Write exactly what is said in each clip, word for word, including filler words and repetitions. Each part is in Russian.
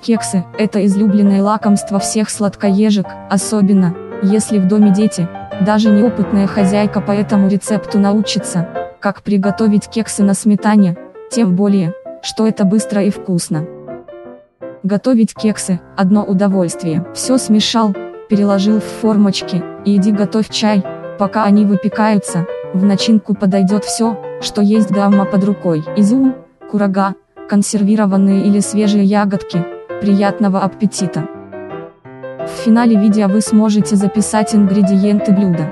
Кексы – это излюбленное лакомство всех сладкоежек, особенно, если в доме дети. Даже неопытная хозяйка по этому рецепту научится, как приготовить кексы на сметане, тем более, что это быстро и вкусно. Готовить кексы – одно удовольствие. Все смешал, переложил в формочки, и иди готовь чай, пока они выпекаются. В начинку подойдет все, что есть дома под рукой. Изюм, курага, консервированные или свежие ягодки. Приятного аппетита! В финале видео вы сможете записать ингредиенты блюда.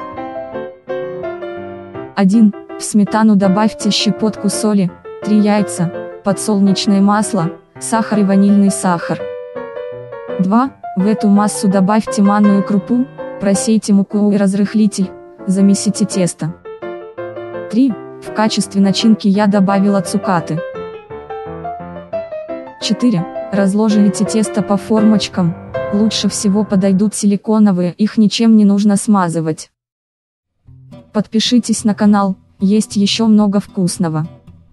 один. В сметану добавьте щепотку соли, три яйца, подсолнечное масло, сахар и ванильный сахар. два. В эту массу добавьте манную крупу, просейте муку и разрыхлитель, замесите тесто. три. В качестве начинки я добавила цукаты. четыре. Разложите тесто по формочкам, лучше всего подойдут силиконовые, их ничем не нужно смазывать. Подпишитесь на канал, есть еще много вкусного.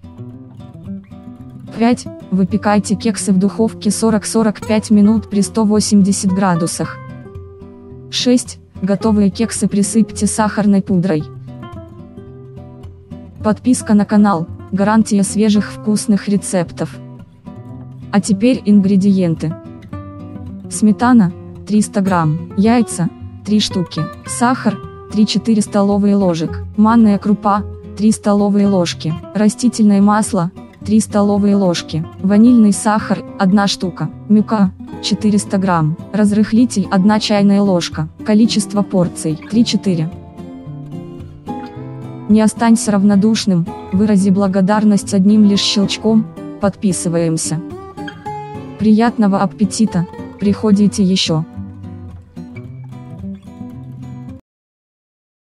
пять. Выпекайте кексы в духовке сорок-сорок пять минут при ста восьмидесяти градусах. шесть. Готовые кексы присыпьте сахарной пудрой. Подписка на канал – гарантия свежих вкусных рецептов. А теперь ингредиенты. Сметана – триста грамм, яйца – три штуки, сахар – три-четыре столовые ложек, манная крупа – три столовые ложки, растительное масло – три столовые ложки, ванильный сахар – одна штука, мука – четыреста грамм, разрыхлитель – одна чайная ложка, количество порций – три-четыре. Не останься равнодушным, вырази благодарность одним лишь щелчком, подписываемся. Приятного аппетита, приходите еще.